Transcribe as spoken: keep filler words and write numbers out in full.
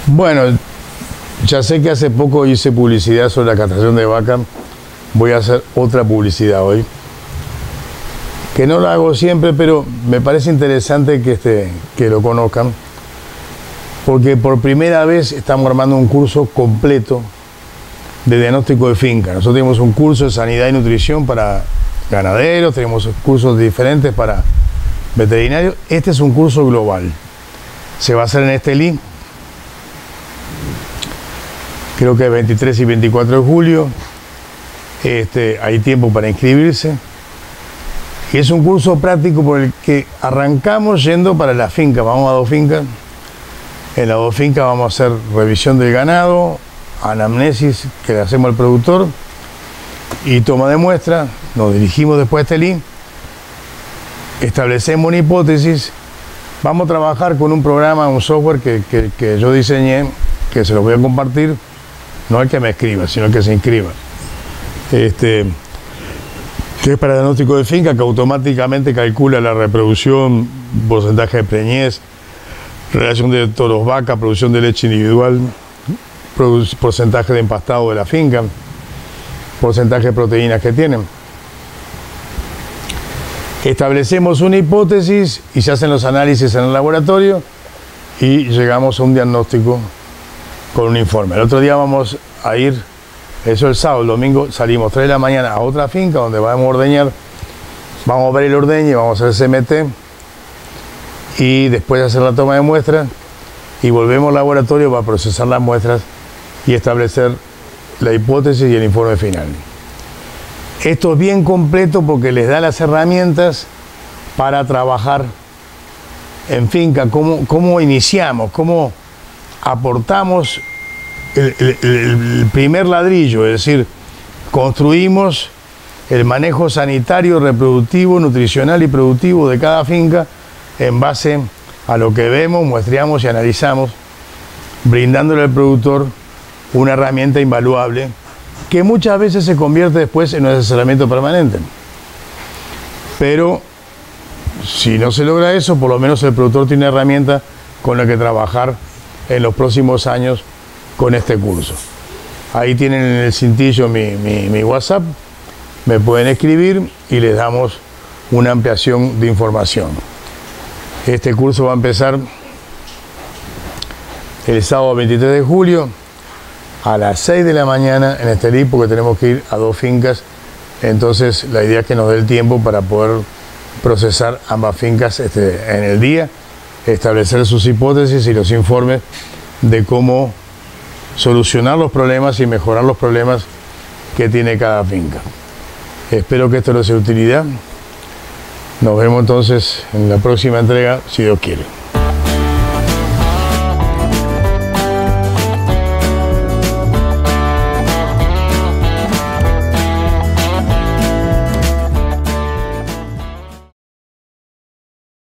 Bueno, ya sé que hace poco hice publicidad sobre la castración de vaca. Voy a hacer otra publicidad hoy, que no la hago siempre, pero me parece interesante que, este, que lo conozcan, porque por primera vez estamos armando un curso completo de diagnóstico de finca. Nosotros tenemos un curso de sanidad y nutrición para ganaderos, tenemos cursos diferentes para veterinarios. Este es un curso global. Se va a hacer en Estelí, creo que el veintitrés y veinticuatro de julio. Este, hay tiempo para inscribirse. Y es un curso práctico por el que arrancamos yendo para la finca. Vamos a dos fincas. En las dos fincas vamos a hacer revisión del ganado, anamnesis que le hacemos al productor y toma de muestra. Nos dirigimos después a Estelí, establecemos una hipótesis. Vamos a trabajar con un programa, un software que, que, que yo diseñé, que se los voy a compartir. No el que me escriba, sino el que se inscriba. Este, que es para diagnóstico de finca, que automáticamente calcula la reproducción, porcentaje de preñez, relación de toros vaca, producción de leche individual, porcentaje de empastado de la finca, porcentaje de proteínas que tienen. Establecemos una hipótesis y se hacen los análisis en el laboratorio y llegamos a un diagnóstico con un informe. El otro día vamos a ir, eso el sábado, el domingo salimos tres de la mañana a otra finca donde vamos a ordeñar, vamos a ver el ordeño, vamos a hacer C M T y después hacer la toma de muestras y volvemos al laboratorio para procesar las muestras y establecer la hipótesis y el informe final. Esto es bien completo porque les da las herramientas para trabajar en finca, cómo, cómo iniciamos, cómo aportamos el, el, el primer ladrillo, es decir, construimos el manejo sanitario, reproductivo, nutricional y productivo de cada finca en base a lo que vemos, muestreamos y analizamos, brindándole al productor una herramienta invaluable que muchas veces se convierte después en un asesoramiento permanente. Pero si no se logra eso, por lo menos el productor tiene una herramienta con la que trabajar en los próximos años con este curso. Ahí tienen en el cintillo mi, mi, mi WhatsApp, me pueden escribir y les damos una ampliación de información. Este curso va a empezar el sábado veintitrés de julio a las seis de la mañana en Estelí, porque tenemos que ir a dos fincas. Entonces la idea es que nos dé el tiempo para poder procesar ambas fincas este, en el día, establecer sus hipótesis y los informes de cómo solucionar los problemas y mejorar los problemas que tiene cada finca. Espero que esto les sea de utilidad. Nos vemos entonces en la próxima entrega, si Dios quiere.